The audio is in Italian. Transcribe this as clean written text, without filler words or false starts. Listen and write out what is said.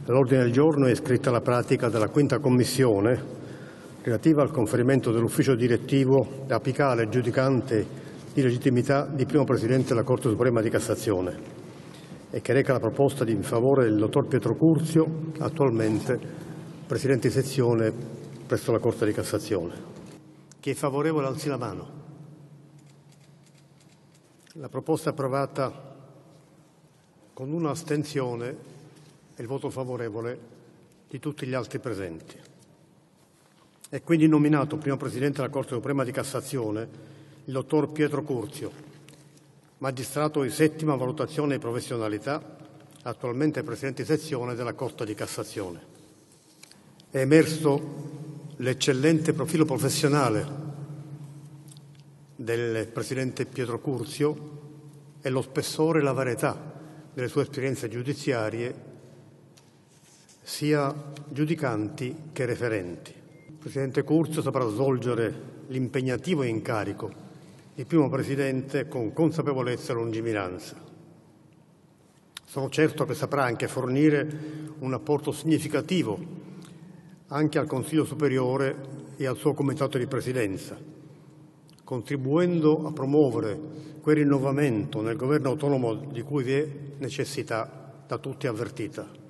All'ordine del giorno è iscritta la pratica della quinta commissione relativa al conferimento dell'ufficio direttivo da apicale giudicante di legittimità di primo Presidente della Corte Suprema di Cassazione e che reca la proposta in favore del dottor Pietro Curzio, attualmente Presidente di sezione presso la Corte di Cassazione. Chi è favorevole alzi la mano. La proposta è approvata con una astensione e il voto favorevole di tutti gli altri presenti. È quindi nominato primo Presidente della Corte Suprema di Cassazione il dottor Pietro Curzio, magistrato di settima valutazione e professionalità, attualmente Presidente di sezione della Corte di Cassazione. È emerso l'eccellente profilo professionale del Presidente Pietro Curzio e lo spessore e la varietà delle sue esperienze giudiziarie, sia giudicanti che referenti. Il Presidente Curzio saprà svolgere l'impegnativo incarico di primo Presidente con consapevolezza e lungimiranza. Sono certo che saprà anche fornire un apporto significativo anche al Consiglio Superiore e al suo Comitato di Presidenza, contribuendo a promuovere quel rinnovamento nel governo autonomo di cui vi è necessità da tutti avvertita.